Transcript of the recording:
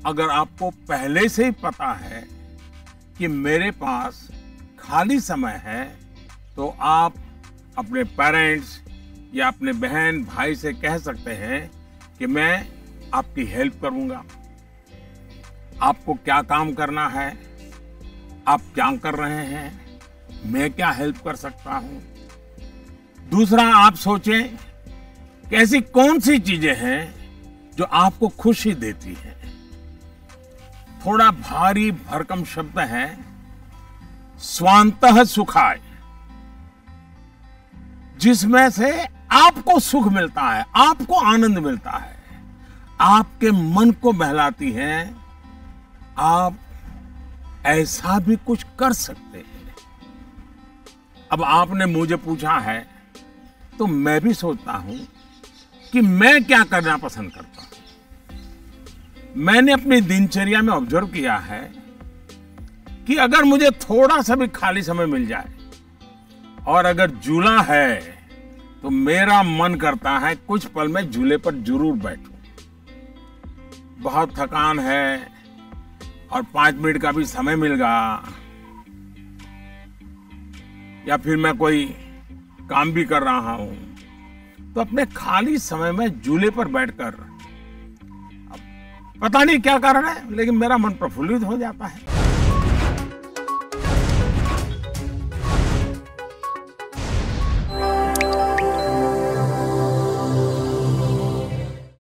अगर आपको पहले से ही पता है कि मेरे पास खाली समय है, तो आप अपने पेरेंट्स या अपने बहन भाई से कह सकते हैं कि मैं आपकी हेल्प करूंगा। आपको क्या काम करना है, आप क्या कर रहे हैं, मैं क्या हेल्प कर सकता हूं। दूसरा, आप सोचें कि ऐसी कौन सी चीजें हैं जो आपको खुशी देती हैं। थोड़ा भारी भरकम शब्द है स्वांतः सुखाय, जिसमें से आपको सुख मिलता है, आपको आनंद मिलता है, आपके मन को बहलाती हैं। आप ऐसा भी कुछ कर सकते हैं। अब आपने मुझे पूछा है तो मैं भी सोचता हूं कि मैं क्या करना पसंद करता हूं। मैंने अपनी दिनचर्या में ऑब्जर्व किया है कि अगर मुझे थोड़ा सा भी खाली समय मिल जाए और अगर झूला है तो मेरा मन करता है कुछ पल में झूले पर जरूर बैठूं। बहुत थकान है और 5 मिनट का भी समय मिल गया, या फिर मैं कोई काम भी कर रहा हूं, तो अपने खाली समय में झूले पर बैठकर, पता नहीं क्या कारण है, लेकिन मेरा मन प्रफुल्लित हो जाता है।